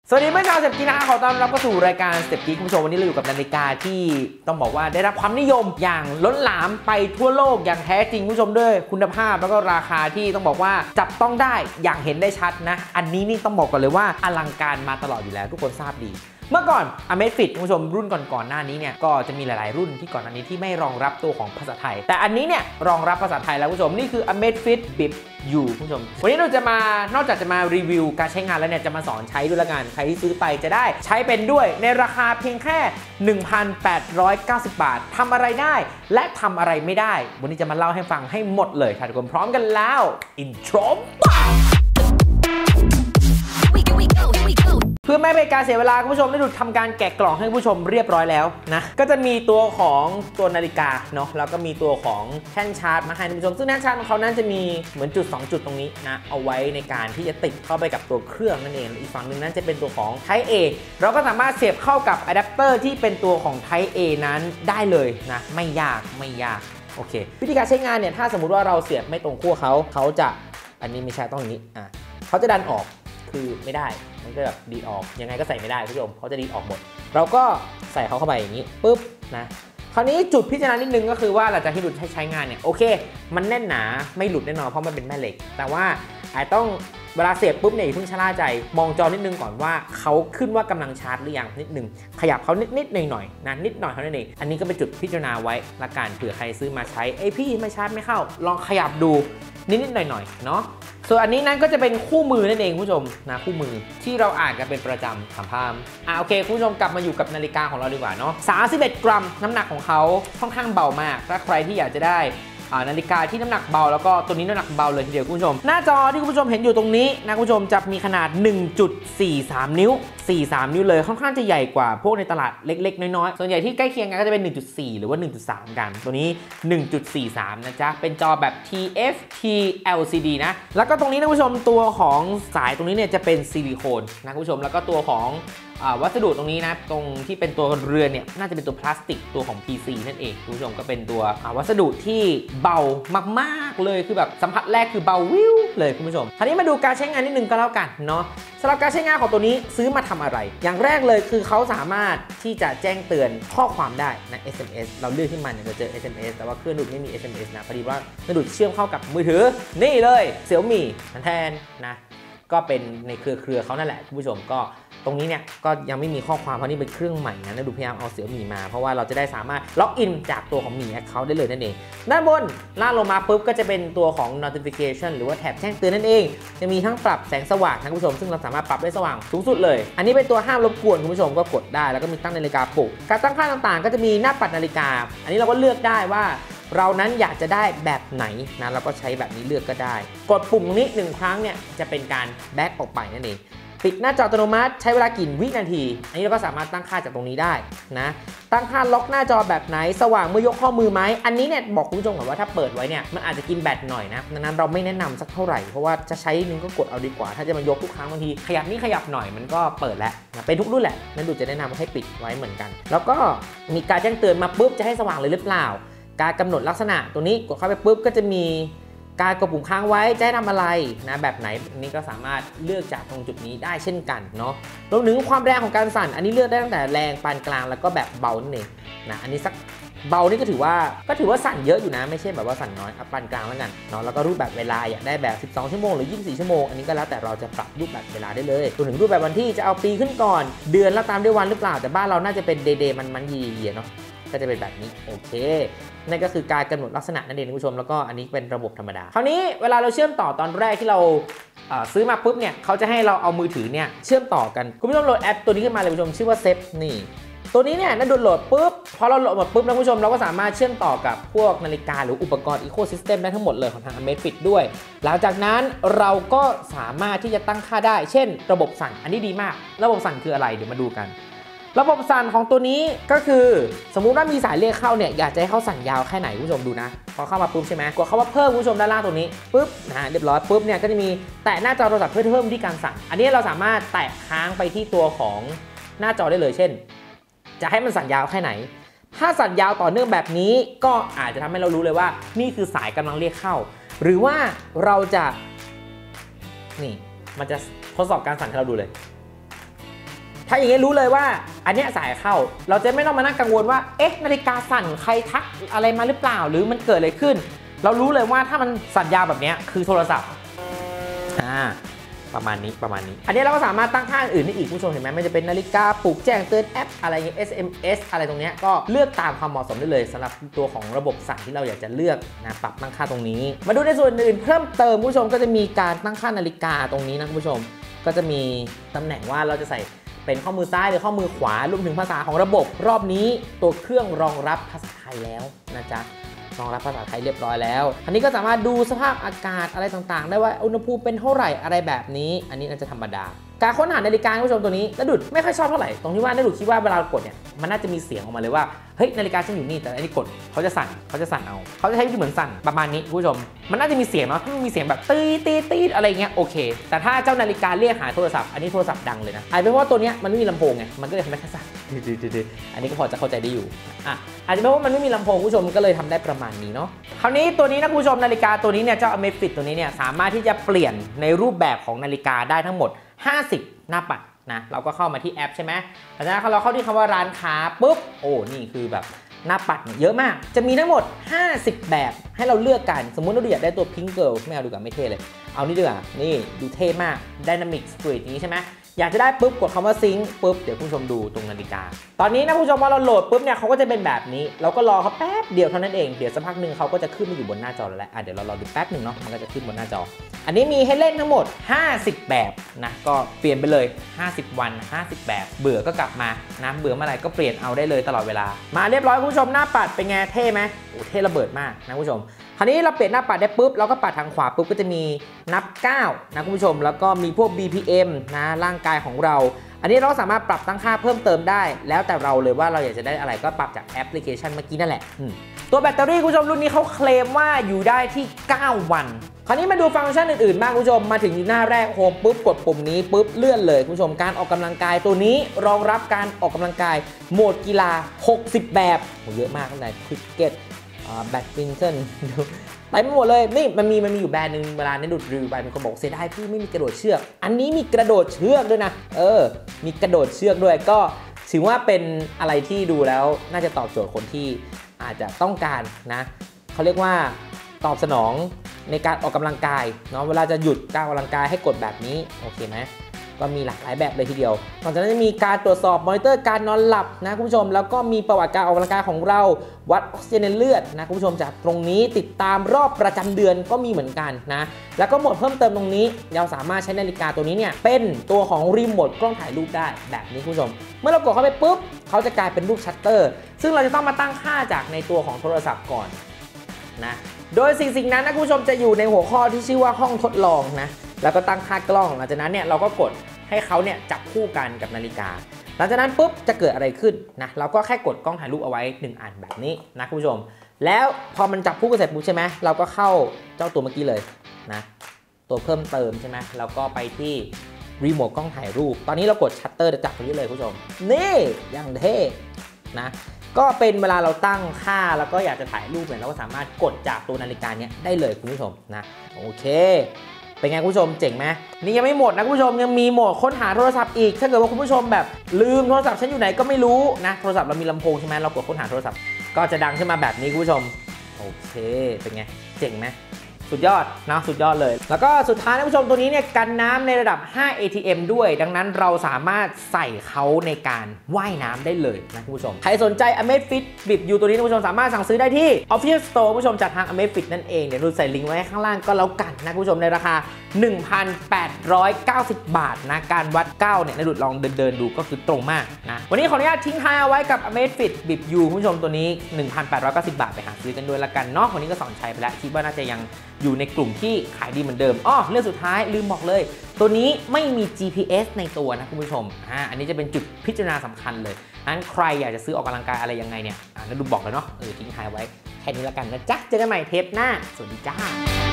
สวัสดีเพื่อนชาวเซฟกีนะขอต้อนรับเข้าสู่รายการเซฟกีคุณผู้ชมวันนี้เราอยู่กับนาฬิกาที่ต้องบอกว่าได้รับความนิยมอย่างล้นหลามไปทั่วโลกอย่างแท้จริงคุณผู้ชมด้วยคุณภาพแล้วก็ราคาที่ต้องบอกว่าจับต้องได้อย่างเห็นได้ชัดนะอันนี้นี่ต้องบอกก่อนเลยว่าอลังการมาตลอดอยู่แล้วทุกคนทราบดีเมื่อก่อน Amazfit คุณผู้ชมรุ่นก่อนหน้านี้เนี่ยก็จะมีหลายๆรุ่นที่ก่อนหน้านี้ที่ไม่รองรับตัวของภาษาไทยแต่อันนี้เนี่ยรองรับภาษาไทยแล้วคุณผู้ชมนี่คือ Amazfit Bip U คุณผู้ชมวันนี้เราจะมานอกจากจะมารีวิวการใช้งานแล้วเนี่ยจะมาสอนใช้ด้วยละกันใครที่ซื้อไปจะได้ใช้เป็นด้วยในราคาเพียงแค่ 1,890 บาททำอะไรได้และทำอะไรไม่ได้วันนี้จะมาเล่าให้ฟังให้หมดเลยค่ะทุกคนพร้อมกันแล้วอินโทรเพื่อไม่เป็นการเสียเวลาคุณผู้ชมได้ดูทำการแกะกล่องให้ผู้ชมเรียบร้อยแล้วนะก็จะมีตัวของตัวนาฬิกาเนาะแล้วก็มีตัวของแท่นชาร์จมาให้คุณผู้ชมซึ่งแท่นชาร์จของเขานั้นจะมีเหมือนจุด2จุดตรงนี้นะเอาไว้ในการที่จะติดเข้าไปกับตัวเครื่องนั่นเองอีกฝั่งหนึ่งนั้นจะเป็นตัวของ Type A เราก็สามารถเสียบเข้ากับอะแดปเตอร์ที่เป็นตัวของ Type A นั้นได้เลยนะไม่ยากโอเควิธีการใช้งานเนี่ยถ้าสมมุติว่าเราเสียบไม่ตรงขั้วเขาจะอันนี้ไม่ใช่ต้องอย่างนี้เขาจะดันออกคือไม่ได้มันก็แบบดีดออกยังไงก็ใส่ไม่ได้คุณผู้ชมเขาจะดีดออกหมดเราก็ใส่เขาเข้าไปอย่างนี้ปุ๊บนะคราวนี้จุดพิจารณานิดนึงก็คือว่าหลังจากที่หลุดใช้งานเนี่ยโอเคมันแน่นหนาไม่หลุดแน่นอนเพราะมันเป็นแม่เหล็กแต่ว่าอาจต้องเวลาเสียบปุ๊บเนี่ยอย่าเพิ่งชะล่าใจมองจอนิดนึงก่อนว่าเขาขึ้นว่ากำลังชาร์จหรือยังนิดนึงขยับเขานิดหน่อยนะนิดหน่อยเท่านั้นเองอันนี้ก็เป็นจุดพิจารณาไว้ละกันเผื่อใครซื้อมาใช้พี่ไม่ชาร์จไม่เข้าลองขยับดูนิดหน่อยเนาะส่วนอันนี้นั้นก็จะเป็นคู่มือนั่นเองคุณผู้ชมนะคู่มือที่เราอ่านกันเป็นประจำถามพามโอเคคุณผู้ชมกลับมาอยู่กับนาฬิกาของเราดีกว่าเนาะ31 กรัมน้ำหนักของเขาค่อนข้างเบามากถ้าใครที่อยากจะได้นาฬิกาที่น้ำหนักเบาแล้วก็ตัวนี้น้ำหนักเบาเลยทีเดียวคุณผู้ชมหน้าจอที่คุณผู้ชมเห็นอยู่ตรงนี้นะคุณผู้ชมจะมีขนาด 1.43 นิ้ว43 นิ้วเลยค่อนข้างจะใหญ่กว่าพวกในตลาดเล็กๆน้อยๆส่วนใหญ่ที่ใกล้เคียงกันก็จะเป็น 1.4 หรือว่า 1.3 กันตัวนี้ 1.43 นะจ๊ะเป็นจอแบบ TFT LCD นะแล้วก็ตรงนี้นะคุณผู้ชมตัวของสายตรงนี้เนี่ยจะเป็นซิลิโคนนะคุณผู้ชมแล้วก็ตัวของวัสดุตรงนี้นะตรงที่เป็นตัวเรือนเนี่ยน่าจะเป็นตัวพลาสติกตัวของ PC นั่นเองคุณผู้ชมก็เป็นตัววัสดุที่เบามากๆเลยคือแบบสัมผัสแรกคือเบาวิวเลยคุณผู้ชมคราวนี้มาดูการใช้งานนิดนึงก็แล้วกันเนาะสำหรับการใช้งานของตัวนี้ซื้อมาทำอะไรอย่างแรกเลยคือเขาสามารถที่จะแจ้งเตือนข้อความได้นะ SMS เราเลือกขึ้นมาเนี่ยเราเจอ SMS แต่ว่าเครื่องดูดไม่มี SMS นะพอดีว่าเครื่องดูดเชื่อมเข้ากับมือถือนี่เลย Xiaomi แทนนะก็เป็นในเครือเขานั่นแหละคุณผู้ชมก็ตรงนี้เนี่ยก็ยังไม่มีข้อความเพราะนี่เป็นเครื่องใหม่นะดูพยายามเอาXiaomiมาเพราะว่าเราจะได้สามารถล็อกอินจากตัวของMi Accountได้เลยนั่นเองด้านบนล่างลงมาปุ๊บก็จะเป็นตัวของ notification หรือว่าแถบแจ้งเตือนนั่นเองจะมีทั้งปรับแสงสว่างนะคุณผู้ชมซึ่งเราสามารถปรับได้สว่างสูงสุดเลยอันนี้เป็นตัวห้ามรบกวนคุณผู้ชมก็กดได้แล้วก็มีตั้งนาฬิกาปลุกการตั้งค่าต่างๆก็จะมีหน้าปัดนาฬิกาอันนี้เราก็เลือกได้ว่าเรานั้นอยากจะได้แบบไหนนะเราก็ใช้แบบนี้เลือกก็ได้กดปุ่มนี้1ครั้งเนี่ยจะเป็นการแบ็กออกไปนั่นเองปิดหน้าจออัตโนมัติใช้เวลากี่วินาทีอันนี้เราก็สามารถตั้งค่าจากตรงนี้ได้นะตั้งค่าล็อกหน้าจอแบบไหนสว่างเมื่อยกข้อมือไหมอันนี้เนี่ยบอกคุณผู้ชมก่อนว่าถ้าเปิดไว้เนี่ยมันอาจจะกินแบตหน่อยนะดังนั้นเราไม่แนะนำสักเท่าไหร่เพราะว่าจะใช้นึงก็กดเอาดีกว่าถ้าจะมายกทุกครั้งบางทีขยับนี่ขยับหน่อยมันก็เปิดแล้วนะเป็นทุกรุ่นแหละนั้นดูจะแนะนำให้ปิดไว้เหมือนกันแล้วก็มีการแจ้งเตือนมาปุ๊บจะให้สว่างเลยหรือเปล่าการกำหนดลักษณะตัวนี้กดเข้าไปปุ๊บก็จะมีการกดปุ่มค้างไว้จะให้ทำอะไรนะแบบไหนนี่ก็สามารถเลือกจากตรงจุดนี้ได้เช่นกันเนาะรวมถึงความแรงของการสั่นอันนี้เลือกได้ตั้งแต่แรงปานกลางแล้วก็แบบเบานั่นเองนะอันนี้สักเบานี่ก็ถือว่าสั่นเยอะอยู่นะไม่ใช่แบบว่าสั่นน้อยปานกลางแล้วกันเนาะแล้วก็รูปแบบเวลาอยากได้แบบ12ชั่วโมงหรือ24ชั่วโมงอันนี้ก็แล้วแต่เราจะปรับรูปแบบเวลาได้เลยรวมถึงรูปแบบวันที่จะเอาปีขึ้นก่อนเดือนแล้วตามด้วยวันหรือเปล่าแต่บ้านเราน่าจะเป็นเดย์มันยีเนาะก็จะเป็นแบบนี้โอเคนั่นก็คือการกำหนดลักษณะนั่นเองคุณผู้ชมแล้วก็อันนี้เป็นระบบธรรมดาคราวนี้เวลาเราเชื่อมต่อตอนแรกที่เราซื้อมาปุ๊บเนี่ยเขาจะให้เราเอามือถือเนี่ยเชื่อมต่อกันคุณผู้ชมโหลดแอปตัวนี้ขึ้นมาเลยคุณผู้ชมชื่อว่าเซฟนี่ตัวนี้เนี่ยนั่นโหลดปุ๊บพอเราโหลดหมดปุ๊บนะคุณผู้ชมเราก็สามารถเชื่อมต่อกับพวกนาฬิกาหรืออุปกรณ์อีโคซิสเต็มได้ทั้งหมดเลยของทาง Amazfit ด้วยหลังจากนั้นเราก็สามารถที่จะตั้งค่าได้เช่นระบบสั่นอันนี้ดีมากระบบสั่นคืออะไรเดี๋ยวมาดูกันระบบสั่นของตัวนี้ก็คือสมมุติว่ามีสายเรียกเข้าเนี่ยอยากจะให้เขาสั่นยาวแค่ไหนคุณผู้ชมดูนะพอเข้ามาปุ๊บใช่ไหมกดเข้ามาเพิ่มคุณผู้ชมด้านล่างตรงนี้ปุ๊บนะเรียบร้อยปุ๊บเนี่ยก็จะมีแตะหน้าจอโทรศัพท์เพื่อเพิ่มที่การสั่นอันนี้เราสามารถแตะค้างไปที่ตัวของหน้าจอได้เลยเช่นจะให้มันสั่นยาวแค่ไหนถ้าสั่นยาวต่อเนื่องแบบนี้ก็อาจจะทำให้เรารู้เลยว่านี่คือสายกำลังเรียกเข้าหรือว่าเราจะนี่มันจะทดสอบการสั่นให้เราดูเลยถ้าอย่างนี้รู้เลยว่าอันนี้สายเข้าเราจะไม่ต้องมานั่งกังวลว่าเอ๊ะนาฬิกาสั่นใครทักอะไรมาหรือเปล่าหรือมันเกิดอะไรขึ้นเรารู้เลยว่าถ้ามันสั่นยาวแบบนี้คือโทรศัพท์ประมาณนี้อันนี้เราก็สามารถตั้งค่าอื่นได้อีกผู้ชมเห็นไหมมันจะเป็นนาฬิกาปลุกแจ้งเตือนแอปอะไรเงี้ย SMS อะไรตรงนี้ก็เลือกตามความเหมาะสมได้เลยสำหรับตัวของระบบสั่นที่เราอยากจะเลือกนะปรับตั้งค่าตรงนี้มาดูในส่วนอื่นเพิ่มเติมผู้ชมก็จะมีการตั้งค่านาฬิกาตรงนี้นะผู้ชมก็จะมีตำแหน่งว่าเราจะใส่เป็นข้อมือซ้ายหรือข้อมือขวารวมถึงภาษาของระบบรอบนี้ตัวเครื่องรองรับภาษาไทยแล้วนะจ๊ะรองรับภาษาไทยเรียบร้อยแล้วอันนี้ก็สามารถดูสภาพอากาศอะไรต่างๆได้ว่าอุณหภูมิเป็นเท่าไหร่อะไรแบบนี้อันนี้น่าจะธรรมดาการค้นหานาฬิกาผู้ชมตัวนี้ณดุดไม่ค่อยชอบเท่าไหร่ตรงที่ว่าณดุดคิดว่าเวลากดเนี่ยมันน่าจะมีเสียงออกมาเลยว่าเฮ้ยนาฬิกาฉันอยู่นี่แต่อันนี้กดเขาจะสั่นเอาเขาจะใช้วิธีเหมือนสั่นประมาณนี้ผู้ชมมันน่าจะมีเสียงเนาะถ้ามันมีเสียงแบบตีอะไรเงี้ยโอเคแต่ถ้าเจ้านาฬิกาเรียกหาโทรศัพท์อันนี้โทรศัพท์ดังเลยนะอาจจะเป็นเพราะว่าตัวนี้มันไม่มีลำโพงไงมันก็เลยทำได้แค่สั่นอันนี้ก็พอจะเข้าใจได้อยู่อาจจะเป็นเพราะมันไม่มีลำโพงผู้ชมก็เลยทำได้ประมาณนี้เนาะคราวนี้ตัวนี้นะผู้ชมนาฬิกาตัวนี้เนี่ยเจ้า Amazfit ตัวนี้เนี่ยสามารถที่จะเปลี่ยนในรูปแบบของนาฬิกาได้ทั้งหมด50หน้าปัดนะเราก็เข้ามาที่แอปใช่ไหมหลังจากนั้นเราเข้าที่คำว่าร้านค้าปุ๊บโอ้นี่คือแบบหน้าปัดเยอะมากจะมีทั้งหมด50แบบให้เราเลือกกันสมมุติเราอยากได้ตัว Pink Girl ไม่เอาดูกันไม่เท่เลยเอานี่ดีกว่านี่ดูเท่มาก Dynamic Street นี้ใช่ไหมอยากจะได้ปุ๊บกดคำว่าซิงค์ปุ๊บเดี๋ยวผู้ชมดูตรงนาฬิกาตอนนี้นะผู้ชมว่าเราโหลดปุ๊บเนี่ยเขาก็จะเป็นแบบนี้เราก็รอเขาแป๊บเดียวเท่านั้นเองเดี๋ยวสักพักหนึ่งเขาก็จะขึ้นมาอยู่บนหน้าจอแล้วแหละเดี๋ยวเรารอดูแป๊บหนึ่งเนาะมันก็จะขึ้นบนหน้าจออันนี้มีให้เล่นทั้งหมด50แบบนะก็เปลี่ยนไปเลย50วัน50แบบเบื่อก็กลับมานะเบื่อเมื่อไหร่ก็เปลี่ยนเอาได้เลยตลอดเวลามาเรียบร้อยคุณผู้ชมหน้าปัดเป็นไงเท่ไหมโอ้เท่ระเบิดมากนะคุณผู้ชมคราวนี้เราเปลี่ยนหน้าปัดได้ปุ๊บเราก็ปัดทางขวาปุ๊บก็จะมีนับ9นะคุณผู้ชมแล้วก็มีพวก BPM นะร่างกายของเราอันนี้เราสามารถปรับตั้งค่าเพิ่มเติมได้แล้วแต่เราเลยว่าเราอยากจะได้อะไรก็ปรับจากแอปพลิเคชันเมื่อกี้นั่นแหละตัวแบตเตอรี่คุณผู้ชมรุ่นนี้เขาเคลมว่าอยู่ได้ที่9วันคราวนี้มาดูฟังก์ชันอื่นๆบ้างคุณผู้ชมมาถึงหน้าแรกโฮมปุ๊บกดปุ่มนี้ปุ๊บเลื่อนเลยคุณผู้ชมการออกกำลังกายตัวนี้รองรับการออกกำลังกายโหมดกีฬา60แบบเยอะมากตั้งแต่คริกเก็ตแบดมินตันไปไม่หมดเลยนี่มันมีอยู่แบรนด์นึงเวลาเนี่ยดูดรีวิวไปมีคนบอกเสียดายพี่ไม่มีกระโดดเชือกอันนี้มีกระโดดเชือกด้วยนะมีกระโดดเชือกด้วยก็ถือว่าเป็นอะไรที่ดูแล้วน่าจะตอบโจทย์คนที่อาจจะต้องการนะเขาเรียกว่าตอบสนองในการออกกำลังกายเนาะเวลาจะหยุดการออกกำลังกายให้กดแบบนี้โอเคไหมก็มีหลากหลายแบบเลยทีเดียวนอกจากนั้นจะมีการตรวจสอบมอนิเตอร์การนอนหลับนะคุณผู้ชมแล้วก็มีประวัติการออกกำลังกายของเราวัดออกซิเจนในเลือดนะคุณผู้ชมจากตรงนี้ติดตามรอบประจำเดือนก็มีเหมือนกันนะแล้วก็โหมดเพิ่มเติมตรงนี้เราสามารถใช้นาฬิกาตัวนี้เนี่ยเป็นตัวของรีโมทกล้องถ่ายรูปได้แบบนี้คุณผู้ชมเมื่อเรากดเข้าไปปุ๊บเขาจะกลายเป็นรูปชัตเตอร์ซึ่งเราจะต้องมาตั้งค่าจากในตัวของโทรศัพท์ก่อนนะโดยสิ่งนั้นนะคุณผู้ชมจะอยู่ในหัวข้อที่ชื่อว่าห้องทดลองนะแล้วก็ตั้งค่ากล้องหลังจากนั้นเนี่ยเราก็กดให้เขาเนี่ยจับคู่กันกับนาฬิกาหลังจากนั้นปุ๊บจะเกิดอะไรขึ้นนะเราก็แค่กดกล้องถ่ายรูปเอาไว้1อันแบบนี้นะคุณผู้ชมแล้วพอมันจับคู่กันเสร็จปุ๊บใช่ไหมเราก็เข้าเจ้าตัวเมื่อกี้เลยนะตัวเพิ่มเติมใช่ไหมแล้วก็ไปที่รีโมทกล้องถ่ายรูปตอนนี้เรากดชัตเตอร์จะจับตรงนี้เลยคุณผู้ชมนี่อย่างเท่นะก็เป็นเวลาเราตั้งค่าแล้วก็อยากจะถ่ายรูปเนี่ยเราก็สามารถกดจากตัวนาฬิกาเนี้ยได้เลยคุณผู้ชมนะโอเคเป็นไงคุณผู้ชมเจ๋งไหมนี่ยังไม่หมดนะคุณผู้ชมยังมีโหมดค้นหาโทรศัพท์อีกถ้าเกิดว่าคุณผู้ชมแบบลืมโทรศัพท์ฉันอยู่ไหนก็ไม่รู้นะโทรศัพท์เรามีลำโพงใช่ไหมเรากดค้นหาโทรศัพท์ก็จะดังขึ้นมาแบบนี้คุณผู้ชมโอเคเป็นไงเจ๋งไหมสุดยอดนะสุดยอดเลยแล้วก็สุดท้ายนะคุณผู้ชมตัวนี้เนี่ยกันน้ำในระดับ5 ATM ด้วยดังนั้นเราสามารถใส่เขาในการว่ายน้ำได้เลยนะคุณผู้ชมใครสนใจ Amazfit Bip U ตัวนี้นะคุณผู้ชมสามารถสั่งซื้อได้ที่ Official Store คุณผู้ชมจากทาง Amazfit นั่นเองเดี๋ยวดูใส่ลิงก์ไว้ข้างล่างก็แล้วกันนะคุณผู้ชมในราคา 1,890 บาทนะการวัด9เนี่ยในดูลองเดินดูก็คือตรงมากนะวันนี้ขออนุญาตทิ้งท้ายเอาไว้กับ Amazfit Bip U คุณผู้ชมตัวนี้ 1,890 บาทไปหาซื้อกันด้วยละกันเนาะวันนี้ก็สอนใช้ไปแล้วคิดว่าน่าจะยังอยู่ในกลุ่มที่ขายดีเหมือนเดิมเรื่องสุดท้ายลืมบอกเลยตัวนี้ไม่มี GPS ในตัวนะคุณผู้ชมอันนี้จะเป็นจุดพิจารณาสำคัญเลยงั้นใครอยากจะซื้อออกกำลังกายอะไรยังไงเนี่ยนั่นดูบอกเลยเนาะทิ้งท้ายไว้แค่นี้ละกันนะจ๊ะเจอกันใหม่เทปหน้าสวัสดีจ้า